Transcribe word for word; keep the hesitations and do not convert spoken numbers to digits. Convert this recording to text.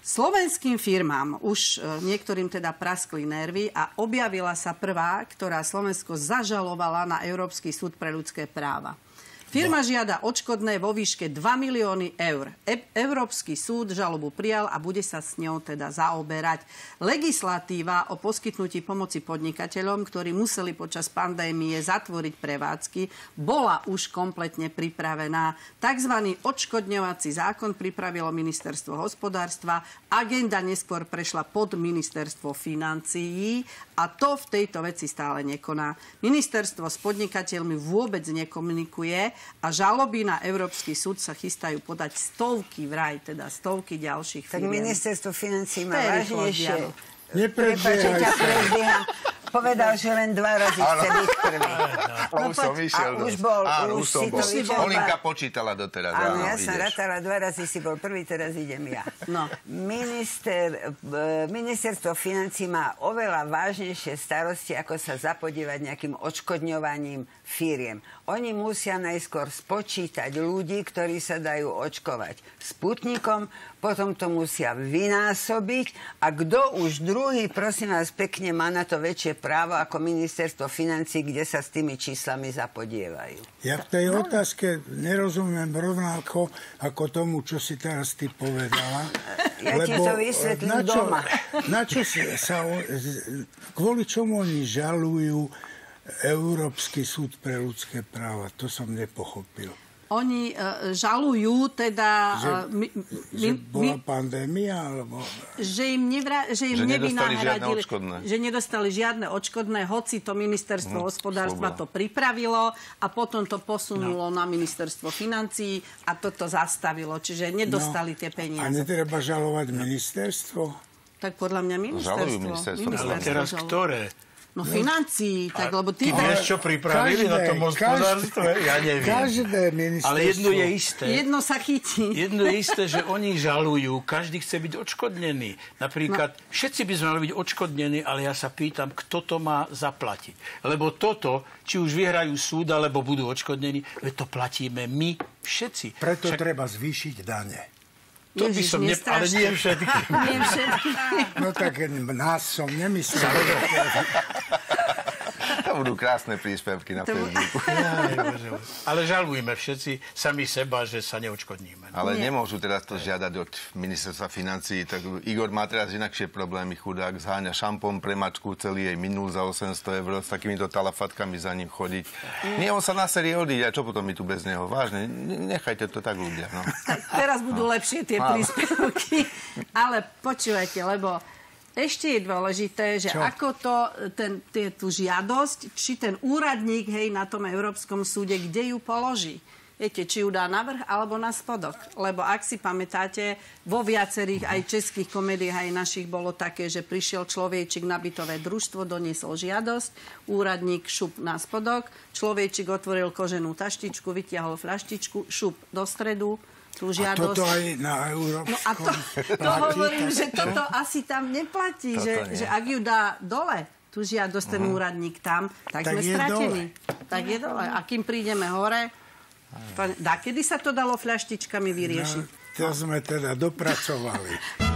Slovenským firmám už niektorým teda praskli nervy a objavila sa prvá, ktorá Slovensko zažalovala na Európsky súd pre ľudské práva. Firma žiada odškodné vo výške dva milióny eur. E- Európsky súd žalobu prijal a bude sa s ňou teda zaoberať. Legislatíva o poskytnutí pomoci podnikateľom, ktorí museli počas pandémie zatvoriť prevádzky, bola už kompletne pripravená. Takzvaný odškodňovací zákon pripravilo ministerstvo hospodárstva. Agenda neskôr prešla pod ministerstvo financií a to v tejto veci stále nekoná. Ministerstvo s podnikateľmi vôbec nekomunikuje a žaloby na Európsky súd sa chystajú podať stovky vraj, teda stovky ďalších firiem. Tak ministerstvo financií má vážnejšie. Neprebiehaj sa. Povedal, že len dva razy chce byť prvý. No, už som vyšiel. A už bol, áno, už už som si bol. to vyšiel. Olinka počítala doteraz. Áno, áno, ja som ideš. rátala, dva razy si bol prvý, teraz idem ja. No. Minister, ministerstvo financií má oveľa vážnejšie starosti, ako sa zapodievať nejakým odškodňovaním firiem. Oni musia najskôr spočítať ľudí, ktorí sa dajú očkovať Sputnikom, potom to musia vynásobiť a kto už druhý, prosím vás pekne, má na to väčšie právo ako ministerstvo financií, kde sa s tými číslami zapodievajú. Ja v tej otázke nerozumiem rovnako ako tomu, čo si teraz ty povedala. Ja ti to vysvetlím na čo, doma. Na čo sa, kvôli čomu oni žalujú Európsky súd pre ľudské práva? To som nepochopil. Oni uh, žalujú teda... Že, uh, my, že my, bola my, pandémia, alebo... Že im, nevra, že im že nevynahradili... žiadne že nedostali žiadne odškodné, hoci to ministerstvo no, hospodárstva sloboda. to pripravilo a potom to posunulo no. na ministerstvo financií a toto zastavilo. Čiže nedostali no, tie peniaze. A netreba žalovať ministerstvo? Tak podľa mňa ministerstvo. Žalujú ministerstvo. ministerstvo Ale teraz žalujú. ktoré? No financií, tak lebo ty... Ty vieš, čo pripravili každé, na tom hospodárstve? Ja neviem. Každé ministerstvo. Ale jedno je isté. Jedno sa chytí. Jedno je isté, že oni žalujú. Každý chce byť odškodnený. Napríklad, no. všetci by sme mali byť odškodnení, ale ja sa pýtam, kto to má zaplatiť. Lebo toto, či už vyhrajú súd, alebo budú odškodnení, to platíme my všetci. Preto Však... treba zvýšiť dane. To by som ne... Ale nie všetky. Nie všetky. No tak nás som nemyslel. To budú krásne príspevky na Facebooku. Ale žalujme všetci sami seba, že sa neodškodníme. Ale Nie. nemôžu teraz to žiadať od ministerstva financií. Tak Igor má teraz inakšie problémy, chudák. Zháňa šampón pre mačku, celý jej minul za osemsto eur, s takýmito talafatkami za ním chodiť. Nie, on sa na série odíde, a čo potom my tu bez neho? Vážne, nechajte to tak ľudia. No. Teraz budú no. lepšie tie no. príspevky. Ale počúvajte, lebo ešte je dôležité, že čo? ako to, ten, tie, tú žiadosť, či ten úradník, hej, na tom Európskom súde, kde ju položí. Viete, či ju dá na vrch alebo na spodok. Lebo ak si pamätáte, vo viacerých aj českých komédiách, aj našich bolo také, že prišiel človečik na bytové družstvo, doniesol žiadosť, úradník šup na spodok, človečik otvoril koženú taštičku, vytiahol fľaštičku, šup do stredu, tú žiadosť. A toto aj na európskom No a to, to hovorím, že toto asi tam neplatí, že, že ak ju dá dole, tú žiadosť, ten uh-huh. úradník tam, tak, tak sme stratení. Dole. Tak je dole. A kým prídeme hore, to, da, kedy sa to dalo fľaštičkami vyriešiť? No, to sme teda dopracovali.